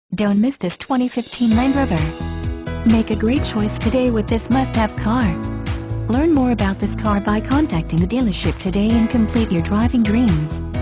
Don't miss this 2015 Land Rover. Make a great choice today with this must-have car. Learn more about this car by contacting the dealership today and complete your driving dreams.